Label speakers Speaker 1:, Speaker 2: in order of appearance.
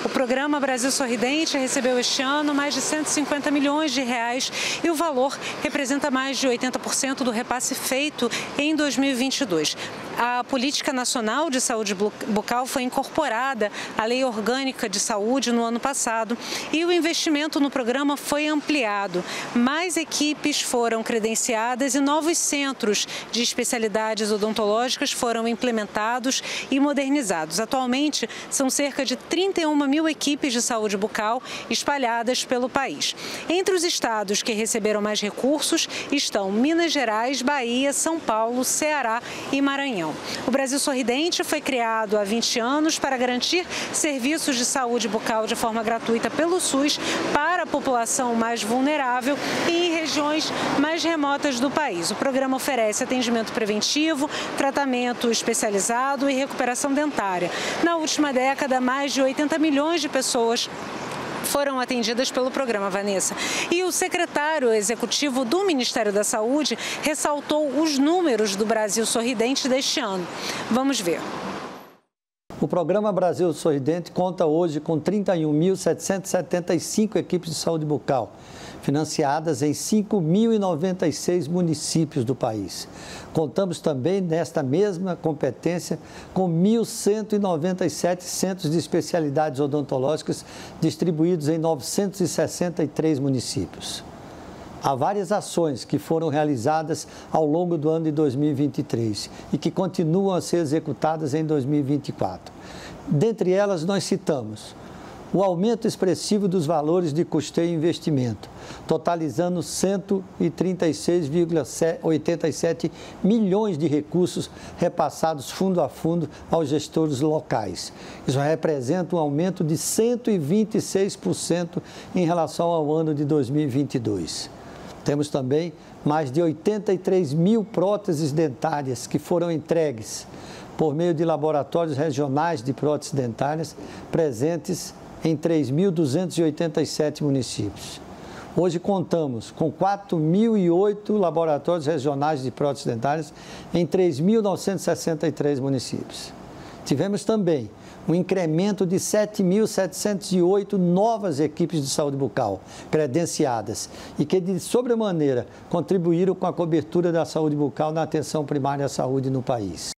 Speaker 1: O programa Brasil Sorridente recebeu este ano mais de 150 milhões de reais e o valor representa mais de 80% do repasse feito em 2022. A Política Nacional de Saúde Bucal foi incorporada à Lei Orgânica de Saúde no ano passado e o investimento no programa foi ampliado. Mais equipes foram credenciadas e novos centros de especialidades odontológicas foram implementados e modernizados. Atualmente, são cerca de 31 mil equipes de saúde bucal espalhadas pelo país. Entre os estados que receberam mais recursos estão Minas Gerais, Bahia, São Paulo, Ceará e Maranhão. O Brasil Sorridente foi criado há 20 anos para garantir serviços de saúde bucal de forma gratuita pelo SUS para a população mais vulnerável e em regiões mais remotas do país. O programa oferece atendimento preventivo, tratamento especializado e recuperação dentária. Na última década, mais de 80 milhões de pessoas foram atendidas pelo programa, Vanessa. E o secretário executivo do Ministério da Saúde ressaltou os números do Brasil Sorridente deste ano. Vamos ver.
Speaker 2: O programa Brasil Sorridente conta hoje com 31.775 equipes de saúde bucal, financiadas em 5.096 municípios do país. Contamos também, nesta mesma competência, com 1.197 centros de especialidades odontológicas distribuídos em 963 municípios. Há várias ações que foram realizadas ao longo do ano de 2023 e que continuam a ser executadas em 2024. Dentre elas, nós citamos o aumento expressivo dos valores de custeio e investimento, totalizando 136,87 milhões de recursos repassados fundo a fundo aos gestores locais. Isso representa um aumento de 126% em relação ao ano de 2022. Temos também mais de 83 mil próteses dentárias que foram entregues por meio de laboratórios regionais de próteses dentárias presentes em 3.287 municípios. Hoje contamos com 4.008 laboratórios regionais de próteses dentárias em 3.963 municípios. Tivemos também um incremento de 7.708 novas equipes de saúde bucal credenciadas e que, de sobremaneira, contribuíram com a cobertura da saúde bucal na atenção primária à saúde no país.